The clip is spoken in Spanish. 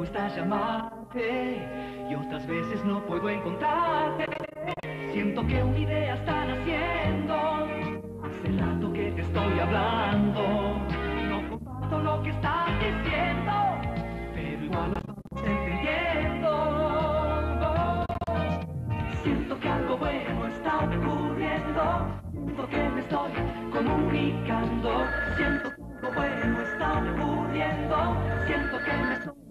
respuesta a llamarte y otras veces no puedo encontrarte. Siento que una idea está naciendo. Hace rato que te estoy hablando. No comparto lo que estás diciendo, pero igual lo estamos entendiendo. Siento que algo bueno está ocurriendo. Siento que me estoy comunicando. Siento que algo bueno está ocurriendo. Siento que me estoy